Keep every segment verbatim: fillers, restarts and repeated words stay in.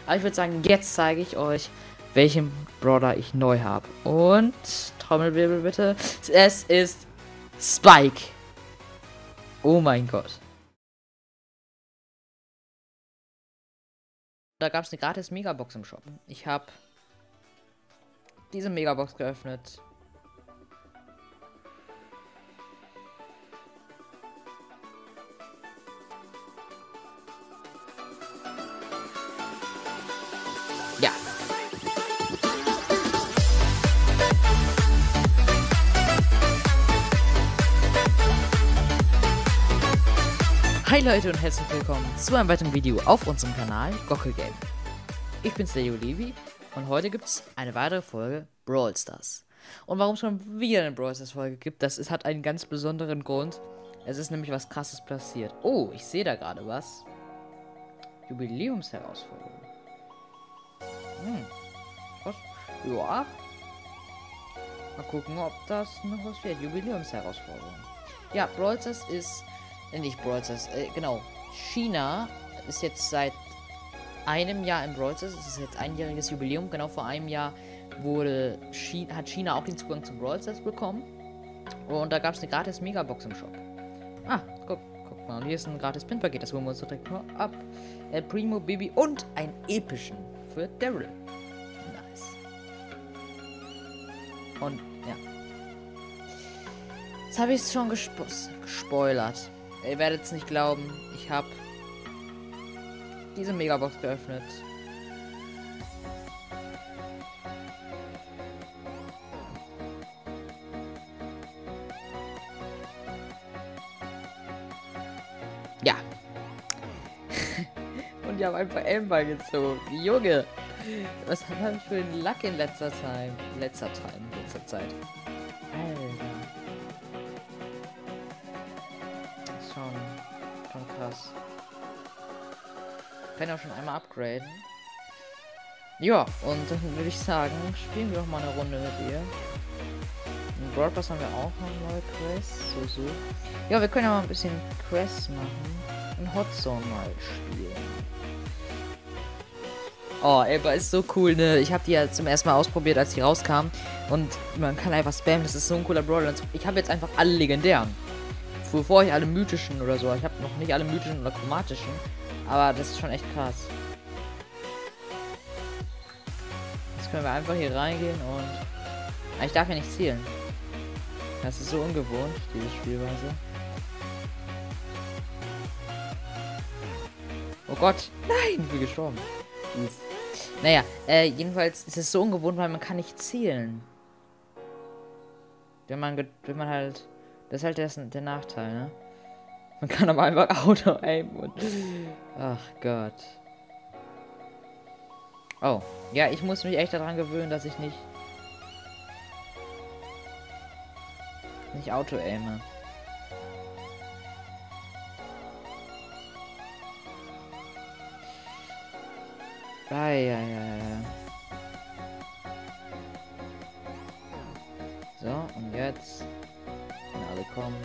Aber ich würde sagen, jetzt zeige ich euch, welchen Brawler ich neu habe. Und Trommelwirbel bitte. Es ist Spike. Oh mein Gott. Da gab es eine gratis Megabox im Shop. Ich habe diese Megabox geöffnet. Ja. Hi Leute und herzlich willkommen zu einem weiteren Video auf unserem Kanal Gockel Game. Ich bin's, der Olivi, und heute gibt's eine weitere Folge Brawl Stars. Und warum es schon wieder eine Brawl Stars Folge gibt, das ist, hat einen ganz besonderen Grund. Es ist nämlich was Krasses passiert. Oh, ich sehe da gerade was. Jubiläumsherausforderung. Hm. Was? Ja. Mal gucken, ob das noch was wird. Jubiläumsherausforderung. Ja, Brawl Stars ist... Äh, nicht Brawl Stars, äh, genau. China ist jetzt seit einem Jahr im Brawl Stars. Es ist jetzt einjähriges Jubiläum. Genau vor einem Jahr wurde China, hat China auch den Zugang zu Brawl Stars bekommen. Und da gab es eine gratis Megabox im Shop. Ah, guck, guck mal. Hier ist ein gratis Pin-Paket. Das holen wir uns direkt nur ab. El Primo, Bibi und einen epischen für Daryl. Nice. Und ja. Jetzt habe ich es schon gespo gespoilert. Ihr werdet es nicht glauben. Ich habe diese Megabox geöffnet. Ja. Und ich habe einfach Amber gezogen. Junge. Was habe ich für einen Luck in letzter Zeit? Letzter Zeit. Letzter Zeit. Alter. Das ist schon, schon krass. Ich kann ja auch schon einmal upgraden. Ja, und dann würde ich sagen, spielen wir noch mal eine Runde mit ihr. Im Brawl Pass haben wir auch noch neue Quests. So, so. Ja, wir können ja mal ein bisschen Quests machen. In Hot Zone mal spielen. Oh, Amber ist so cool, ne? Ich habe die ja zum ersten Mal ausprobiert, als die rauskam. Und man kann einfach spammen, das ist so ein cooler Brawler. Ich habe jetzt einfach alle legendären. Bevor ich alle mythischen oder so. Ich habe noch nicht alle mythischen oder chromatischen. Aber das ist schon echt krass. Jetzt können wir einfach hier reingehen und... Ich darf ja nicht zielen. Das ist so ungewohnt, diese Spielweise. Oh Gott. Nein, ich bin gestorben. Uff. Naja, äh, jedenfalls ist es so ungewohnt, weil man kann nicht zielen. Wenn man, wenn man halt... Das ist halt der, der Nachteil, ne? Man kann aber einfach Auto-Aim und... Ach Gott. Oh. Ja, ich muss mich echt daran gewöhnen, dass ich nicht... Nicht Auto-Aime. Ah, ja, ja, ja. So, und jetzt... Wenn alle kommen...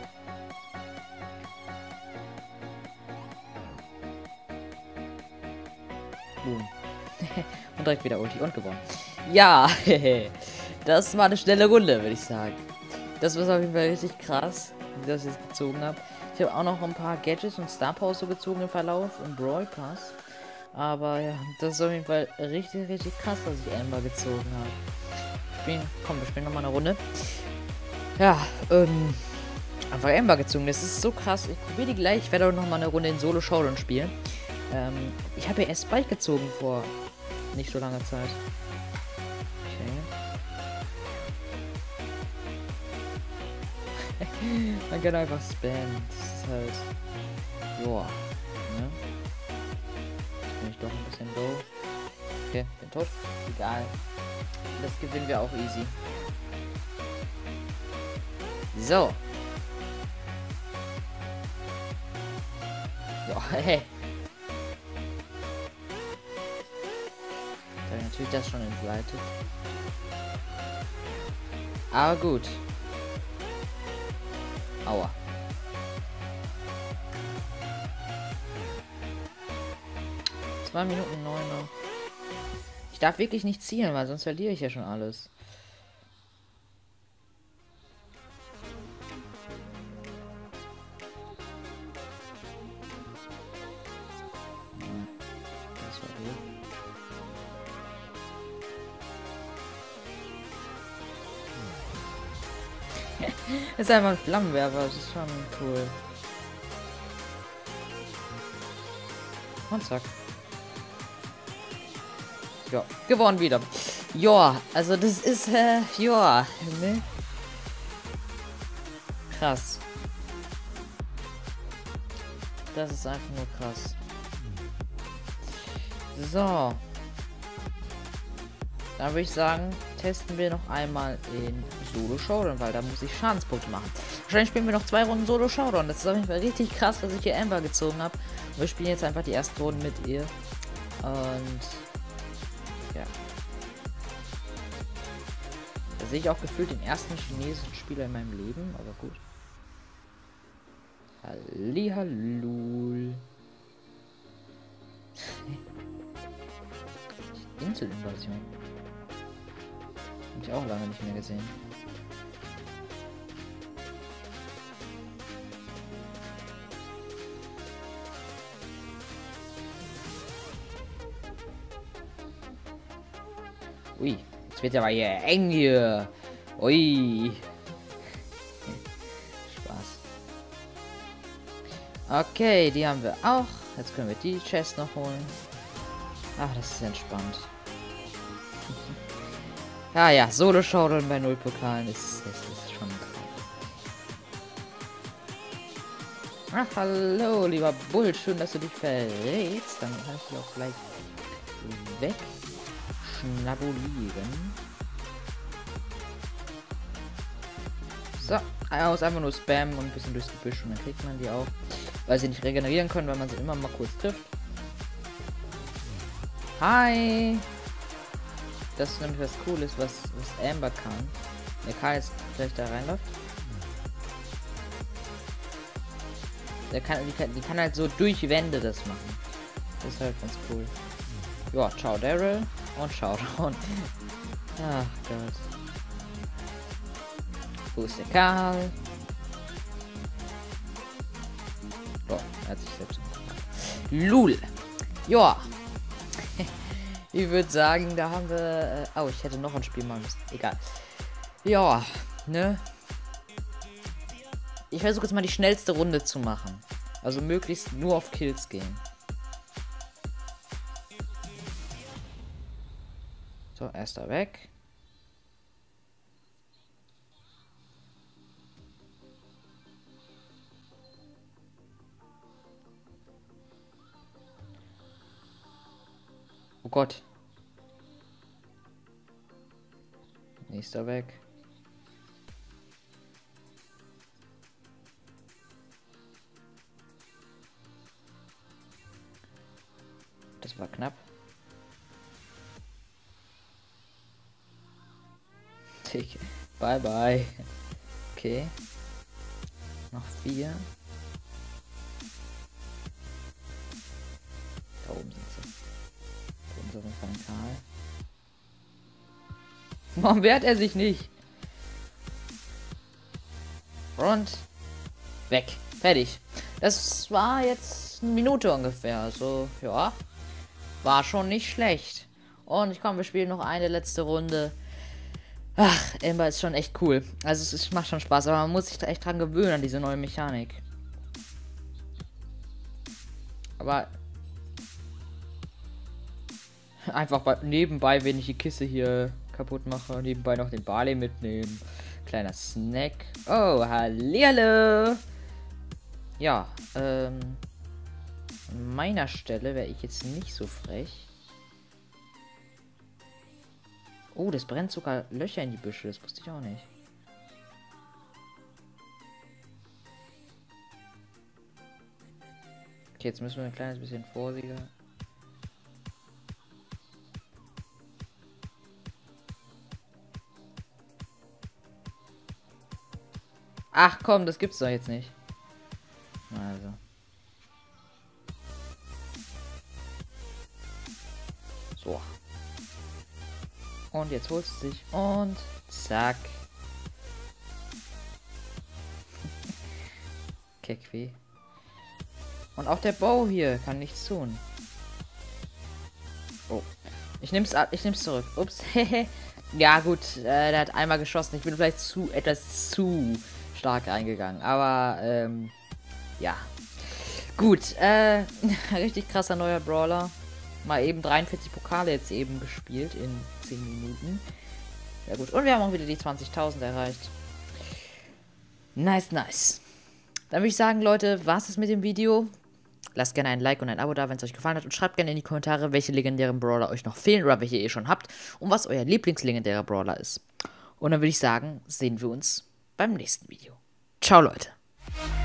Boom. Und direkt wieder Ulti und gewonnen. Ja, das war eine schnelle Runde, würde ich sagen. Das war auf jeden Fall richtig krass, wie das jetzt gezogen habe. Ich habe auch noch ein paar Gadgets und Star Powers so gezogen im Verlauf und Brawl Pass. Aber ja, das ist auf jeden Fall richtig, richtig krass, dass ich Amber gezogen habe. Spielen, komm, wir spielen nochmal eine Runde. Ja, ähm, einfach Amber gezogen. Das ist so krass. Ich probiere die gleich. Ich werde auch nochmal eine Runde in Solo Showdown spielen. Ähm, ich habe ja erst Spike gezogen vor nicht so langer Zeit. Okay. Man kann einfach spammen. Das ist halt... Joa. Ne? Jetzt bin ich doch ein bisschen low. Okay, bin tot. Egal. Das gewinnen wir auch easy. So. Ja, hey. Da natürlich das schon entgleitet. Aber gut. Aua. zwei Minuten neun. Ich darf wirklich nicht zielen, weil sonst verliere ich ja schon alles. Das war gut. Das ist einfach ein Flammenwerfer, das ist schon cool. Und zack. Ja, gewonnen wieder. Ja, also das ist, äh, ja, ne? Krass. Das ist einfach nur krass. So. Dann würde ich sagen, testen wir noch einmal in Solo Showdown, weil da muss ich Schadenspunkte machen. Wahrscheinlich spielen wir noch zwei Runden Solo Showdown. Das ist auf jeden Fall richtig krass, dass ich hier Amber gezogen habe. Wir spielen jetzt einfach die erste Runde mit ihr. Und ja. Da sehe ich auch gefühlt den ersten chinesischen Spieler in meinem Leben, aber gut. Hallihallo. Inselinvasion. Hab ich auch lange nicht mehr gesehen. Ui, jetzt wird aber hier eng hier. Ui. Spaß. Okay, die haben wir auch. Jetzt können wir die Chest noch holen. Ach, das ist entspannt. Ja, ja, Solo Showdown bei null Pokalen ist, das ist schon krass. Ach, hallo, lieber Bull, schön, dass du dich verrätst. Dann kann ich dich auch gleich wegschnabulieren. So, aus einfach nur Spam und ein bisschen durchs Gebüsch und dann kriegt man die auch. Weil sie nicht regenerieren können, weil man sie immer mal kurz trifft. Hi! Das ist nämlich was Cooles, was, was Amber kann. Der Karl jetzt gleich da reinläuft. Der kann die, kann, die kann halt so durch Wände das machen. Das ist halt ganz cool. Ja, ciao Daryl und ciao Down. Ach Gott. Wo ist der Karl? Oh, er hat sich selbst umgebracht. Lul! Ja! Ich würde sagen, da haben wir... Äh, oh, ich hätte noch ein Spiel machen müssen. Egal. Ja, ne? Ich versuche jetzt mal die schnellste Runde zu machen. Also möglichst nur auf Kills gehen. So, erster weg. Oh Gott. Nächster weg. Das war knapp. Bye bye. Okay. Noch vier. Da oben sind sie. Da oben ist auf jeden Fall ein Karl. Warum wehrt er sich nicht? Und weg. Fertig. Das war jetzt eine Minute ungefähr. Also, ja. War schon nicht schlecht. Und ich komme, wir spielen noch eine letzte Runde. Ach, Amber ist schon echt cool. Also es ist, macht schon Spaß, aber man muss sich da echt dran gewöhnen an diese neue Mechanik. Aber einfach bei, nebenbei, wenn ich die Kiste hier kaputt mache, nebenbei noch den Barley mitnehmen. Kleiner Snack. Oh, hallihallo. Ja, ähm, an meiner Stelle wäre ich jetzt nicht so frech. Oh, das brennt sogar Löcher in die Büsche. Das wusste ich auch nicht. Okay, jetzt müssen wir ein kleines bisschen vorsichtiger. Ach komm, das gibt's doch jetzt nicht. Also. So. Und jetzt holst du sich und zack. Kekwi. Und auch der Bow hier kann nichts tun. Oh. Ich nehm's ab, ich nehm's zurück. Ups. Ja gut, äh, der hat einmal geschossen. Ich bin vielleicht zu etwas zu stark reingegangen. Aber ähm, ja. Gut, äh, richtig krasser neuer Brawler. Mal eben dreiundvierzig Pokale jetzt eben gespielt in zehn Minuten. Sehr gut. Und wir haben auch wieder die zwanzigtausend erreicht. Nice, nice. Dann würde ich sagen, Leute, war's es mit dem Video. Lasst gerne ein Like und ein Abo da, wenn es euch gefallen hat. Und schreibt gerne in die Kommentare, welche legendären Brawler euch noch fehlen oder welche ihr schon habt. Und was euer Lieblingslegendärer Brawler ist. Und dann würde ich sagen, sehen wir uns beim nächsten Video. Ciao, Leute.